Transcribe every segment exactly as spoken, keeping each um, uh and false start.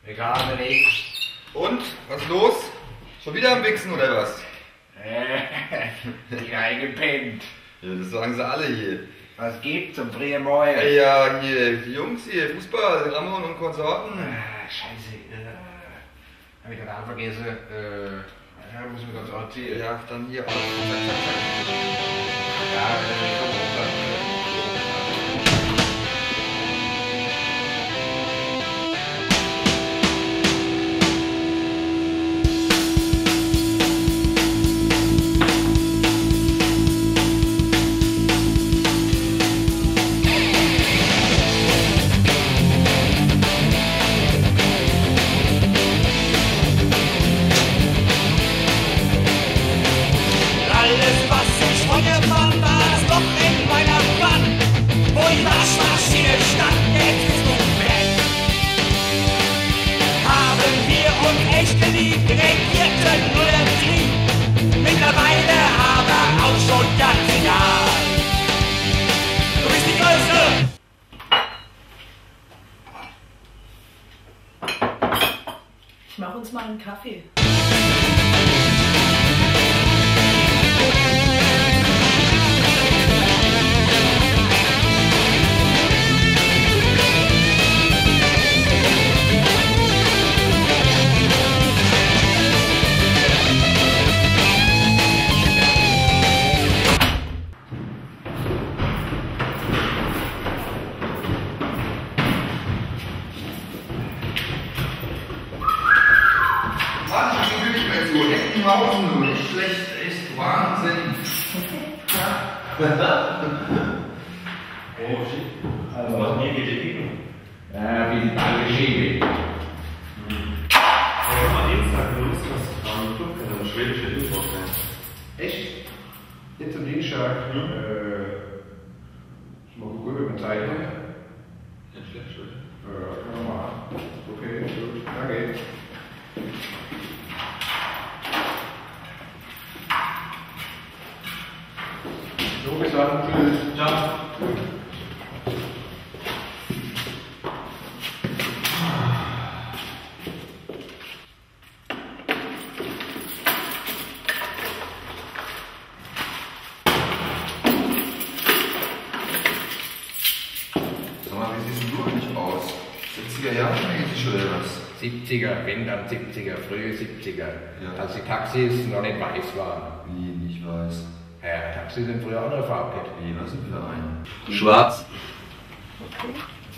Egal, nicht. Und? Was ist los? Schon wieder am Wichsen oder was? Die eingepennt. Ja, das sagen sie alle hier. Was geht zum frühen Morgen? Ja, hier, die Jungs hier, Fußball, Ramon und Konsorten. Ah, scheiße. Äh, hab ich gerade vergessen. Äh, ja, muss ich mir ganz erzählen. Ja, dann hier auch. Zack, zack, zack. Ja, äh, komm runter. Ich mache uns mal einen Kaffee. Außen, nicht schlecht, echt Wahnsinn. Oh, shit. Also, was machen wir mit Ja, wie die Ball geschrieben. Ich habe mal Dienstag Lust, was am Club eine schwedische Info sein. Echt? Jetzt am Dienstag? Mhm. Äh, ich mal gucken, wie man Zeit hat. Nicht schlecht, schlecht. Ja, können wir mal. Okay, gut. Danke. So, bis dann. Tschüss. Ciao. Sag mal, wie siehst du eigentlich aus? siebziger Jahre mäßig oder was? siebziger, wenn dann siebziger, frühe siebziger. Ja. Als die Taxis noch nicht weiß waren. Wie, nicht weiß. Ja, Taxis sind früher auch noch Farbe gehabt. Wie, was sind für ein? Schwarz. Okay.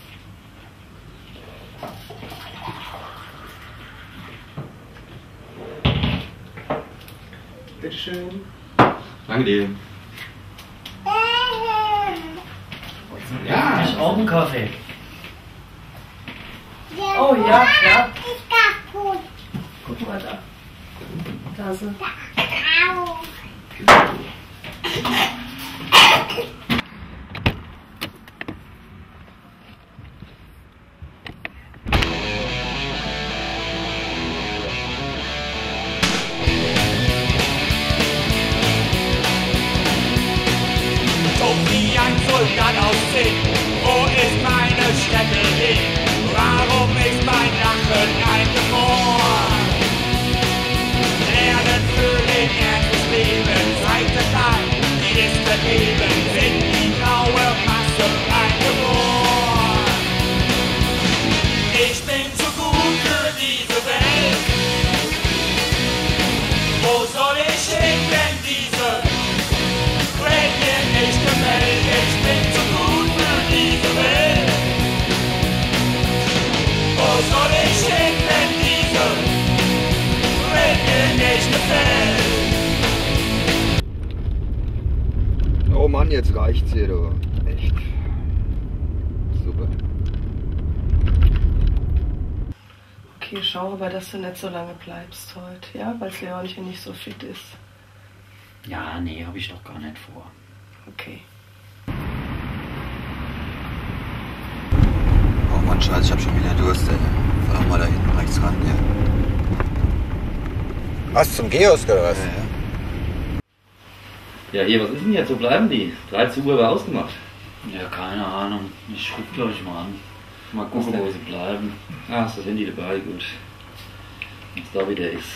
Bitteschön. Danke dir. Ja, Ich auch einen Kaffee. Oh ja, ja. Ist kaputt. Guck mal da. Da sind. Au. So wie ein Soldat aussehen, wo ist meine Stätte hin? Warum ist mein Lachen eingefroren? Lernen für den Ernst des Lebens, Seite drei, die ist vergeben, sind die graue Masse eingefroren. Ich bin zu gut für diese Welt. Wo soll ich hin, wenn diese Welt mir nicht gefällt? Ich bin zu gut für diese Welt. Wo soll ich hin, wenn diese Welt mir nicht gefällt? Oh Mann, jetzt reicht's hier, du. Echt. Super. Okay, schau aber, dass du nicht so lange bleibst heute, ja? Weil Leonchen nicht so fit ist. Ja, nee, habe ich doch gar nicht vor. Okay. Oh Mann, Scheiße, ich hab schon wieder Durst, ey. Fahr doch mal da hinten rechts ran, ja. Was, zum Kiosk oder was? Ja, ja. Ja, hier, was ist denn jetzt? Wo bleiben die? dreizehn Uhr war ausgemacht. Ja, keine Ahnung. Ich ruf, glaube ich, mal an. Mal gucken, wo sie bleiben. Ah, ist das Handy dabei, gut. Was da wieder ist.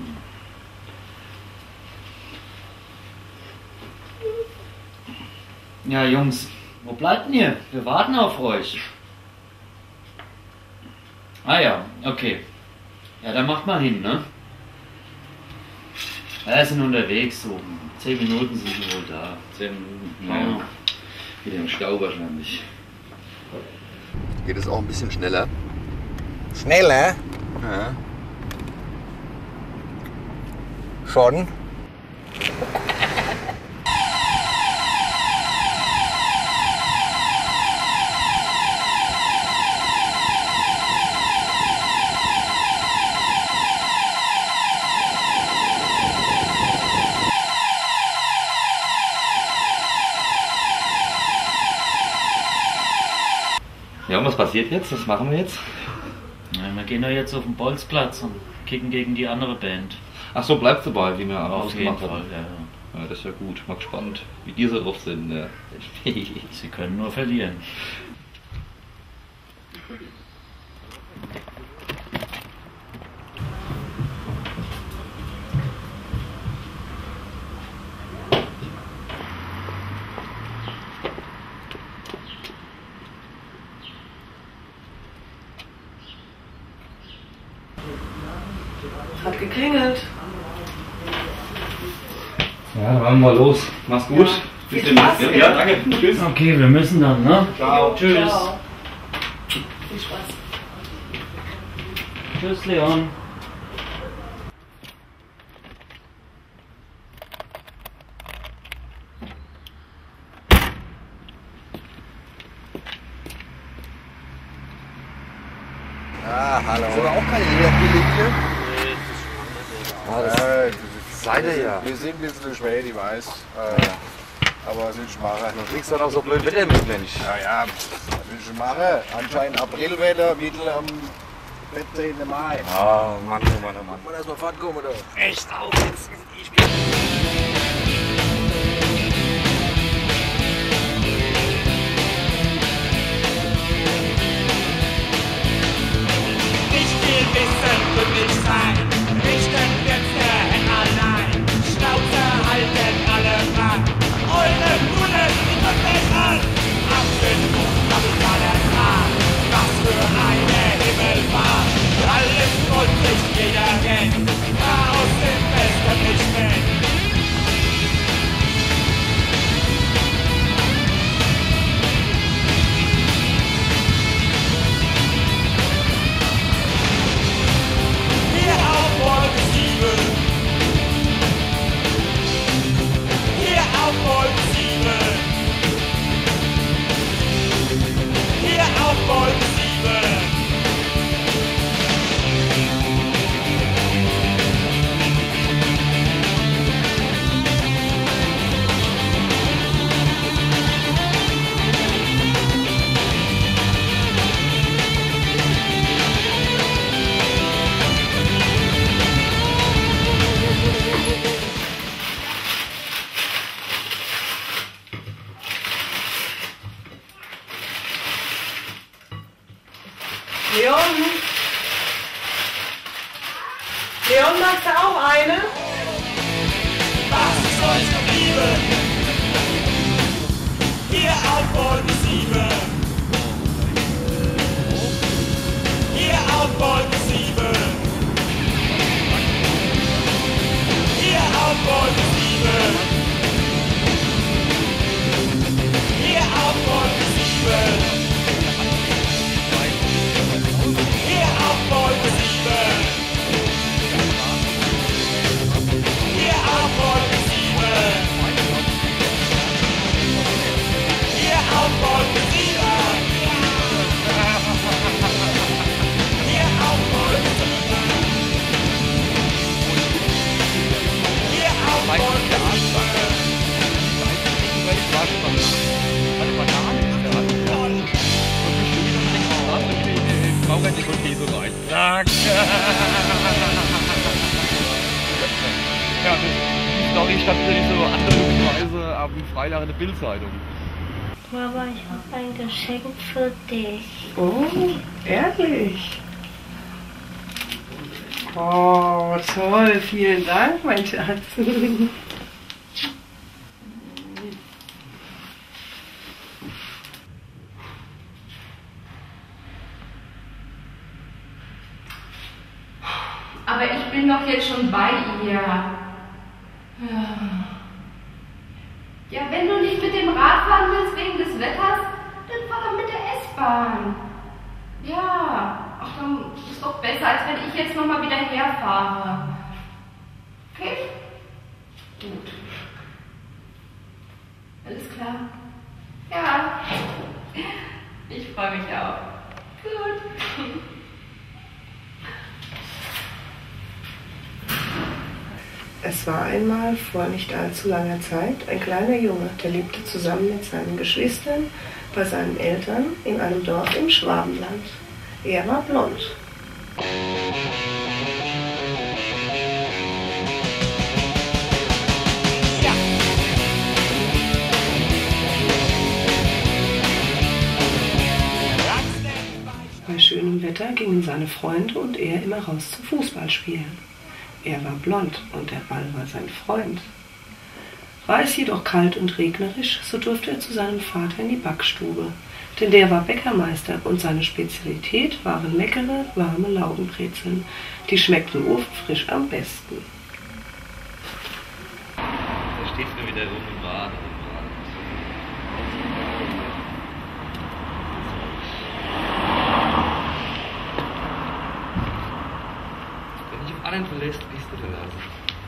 Ja, Jungs, wo bleibt denn ihr? Wir warten auf euch. Ah ja, okay. Ja, dann macht mal hin, ne? Ja, sind unterwegs, so zehn Minuten sind wir wohl da. Zehn Minuten. Ja. Wieder im Stau wahrscheinlich. Geht es auch ein bisschen schneller? Schneller? Ja. Schon? Ja, und was passiert jetzt? Was machen wir jetzt? Ja, wir gehen ja jetzt auf den Bolzplatz und kicken gegen die andere Band. Ach so, bleibst dabei, wie wir Auf jeden ausgemacht Fall, haben. ja, ja. Ja, das ist ja gut. Mal gespannt, wie die so drauf sind. Ja. Sie können nur verlieren. Hat geklingelt. Ja, dann wollen wir mal los. Mach's gut. Ja. Viel Spaß. Ja, ja, danke. Tschüss. Okay, wir müssen dann, ne? Ciao. Tschüss. Ciao. Viel Spaß. Tschüss, Leon. Ah, hallo. Ist aber auch keine Lehrbillig hier? Äh, Seid ihr ja. Wir sind ein bisschen spät, ich weiß. Äh, aber was willst du machen? Du kriegst doch noch so blöd Wetter mit, Mensch. Ja, ja, was willst du machen? Anscheinend Aprilwetter, Mittel am vierzehnten Mai. Ah, Mann, oh Mann, oh Mann. Muss man erstmal Fahrt kommen, oder? Echt aufsitzen. Ich bin... Ich will wissen, glücklich sein. Richten wird's der Hen allein. Schnauze halten alle dran. Eure Kunden, die drückt mich an. Ab genug hab ich alles dran. Was für eine Himmelfahrt. Alles und nicht jeder rennt. Chaos im Westen nicht mit. Hier auf Wolke sieben. Hier auf Wolke sieben. Hier auf Wolke sieben. Leon? Leon, magst du auch eine? Was ist euch geblieben? Hier auf Wolke sieben. Hier auf Wolke sieben. Hier auf Wolke sieben. Hier auf Wolke sieben. Hier auf Wolke sieben. Hier auf Wolke sieben. Hier auf Wolke sieben. Hier auf Wolke sieben. Hier auf Wolke Ja, die Story stand ja nicht so andeutungsweise am Freitag in der Bildzeitung. Mama, ich habe ein Geschenk für dich. Oh, ehrlich? Oh, toll. Vielen Dank, mein Schatz. Aber ich bin doch jetzt schon bei ihr. Ja, wenn du nicht mit dem Rad fahren willst wegen des Wetters, dann fahr doch mit der S-Bahn. Ja, ach, dann ist doch besser, als wenn ich jetzt nochmal wieder herfahre. Okay? Gut. Alles klar? Ja. Ich freue mich auch. Gut. Es war einmal vor nicht allzu langer Zeit ein kleiner Junge, der lebte zusammen mit seinen Geschwistern bei seinen Eltern in einem Dorf im Schwabenland. Er war blond. Bei schönem Wetter gingen seine Freunde und er immer raus zum Fußballspielen. Er war blond und der Ball war sein Freund. War es jedoch kalt und regnerisch, so durfte er zu seinem Vater in die Backstube, denn der war Bäckermeister und seine Spezialität waren leckere, warme Laugenbrezeln. Die schmeckten ofenfrisch am besten. Da steht mir wieder rum im Bad. Wenn dich auf anderen verlässt, bist du verlassen.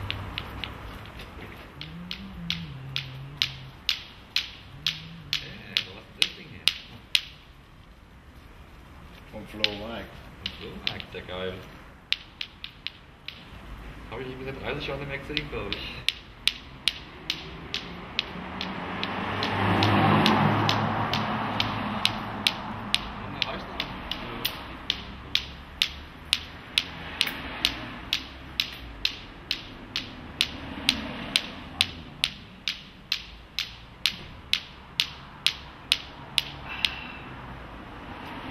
Äh, wo hast du das Ding her? Vom Flohmarkt. Vom Flohmarkt, ja geil. Habe ich seit dreißig Jahren nicht mehr gesehen, glaube ich.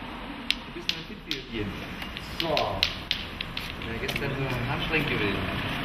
So. Ja, gestern so anstrengend gewesen.